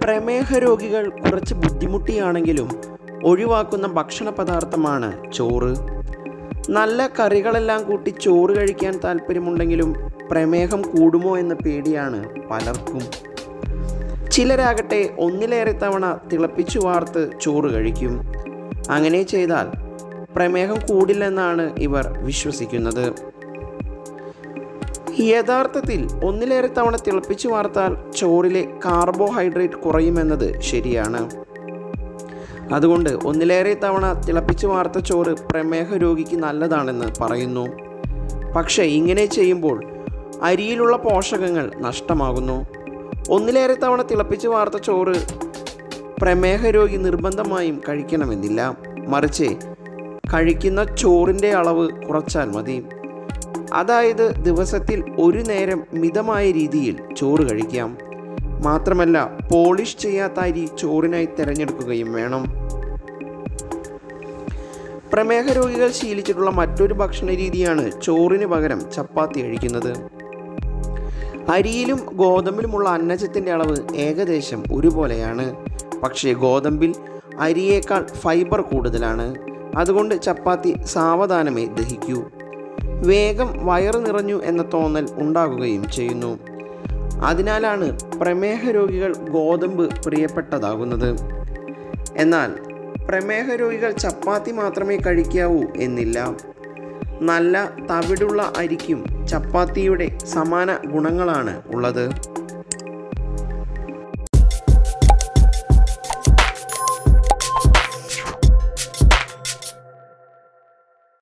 പ്രമേഹ രോഗികൾ കുറച്ച് ബുദ്ധിമുട്ടിയാണെങ്കിലും ഒഴിവാക്കുന്ന ഭക്ഷണ പദാർത്ഥമാണ് ചോറ്. നല്ല കറികളെല്ലാം കൂട്ടി ചോറ് കഴിക്കാൻ താല്പര്യമുണ്ടെങ്കിലും പ്രമേഹം കൂടുമോ എന്ന പേടിയാണ് പലർക്കും. ചിലരാകട്ടെ ഒന്നിലേറെ തവണ തിളപ്പിച്ചു വാർത്ത് ചോറ് കഴിക്കും. അങ്ങനെ ചെയ്താൽ പ്രമേഹം കൂടില്ലെന്നാണ് ഇവർ വിശ്വസിക്കുന്നത്. യഥാർത്ഥത്തിൽ ഒന്നിലേറെ തവണ തിളപ്പിച്ചു വാർത്താൽ ചോറിലെ കാർബോഹൈഡ്രേറ്റ് കുറയുമെന്നത് ശരിയാണ്. അതുകൊണ്ട് ഒന്നിലേറെ തവണ തിളപ്പിച്ചു വാർത്ത ചോറ് പ്രമേഹ രോഗിക്ക് നല്ലതാണെന്ന് പറയുന്നു. പക്ഷേ ഇങ്ങനെ ചെയ്യുമ്പോൾ അരിയിലുള്ള പോഷകങ്ങൾ നഷ്ടമാകുന്നു. ഒന്നിലേറെ തവണ തിളപ്പിച്ചു വാർത്ത ചോറ് പ്രമേഹ രോഗി നിർബന്ധമായും കഴിക്കണമെന്നില്ല. മറിച്ച് കഴിക്കുന്ന ചോറിൻ്റെ അളവ് കുറച്ചാൽ മതി. അതായത് ദിവസത്തിൽ ഒരു നേരം മിതമായ രീതിയിൽ ചോറ് കഴിക്കാം. മാത്രമല്ല പോളിഷ് ചെയ്യാത്ത അരി ചോറിനായി തിരഞ്ഞെടുക്കുകയും വേണം. പ്രമേഹ രോഗികൾ ശീലിച്ചിട്ടുള്ള മറ്റൊരു ഭക്ഷണ രീതിയാണ് ചോറിന് പകരം ചപ്പാത്തി കഴിക്കുന്നത്. അരിയിലും ഗോതമ്പിലുമുള്ള അന്നജത്തിൻ്റെ അളവ് ഏകദേശം ഒരുപോലെയാണ്. പക്ഷേ ഗോതമ്പിൽ അരിയേക്കാൾ ഫൈബർ കൂടുതലാണ്. അതുകൊണ്ട് ചപ്പാത്തി സാവധാനമേ ദഹിക്കൂ. വേഗം വയറ് നിറഞ്ഞു എന്ന തോന്നൽ ഉണ്ടാകുകയും ചെയ്യുന്നു. അതിനാലാണ് പ്രമേഹ രോഗികൾ ഗോതമ്പ് പ്രിയപ്പെട്ടതാകുന്നത്. എന്നാൽ പ്രമേഹ രോഗികൾ ചപ്പാത്തി മാത്രമേ കഴിക്കാവൂ എന്നില്ല. നല്ല തവിടുള്ള അരിക്കും ചപ്പാത്തിയുടെ സമാന ഗുണങ്ങളാണ് ഉള്ളത്.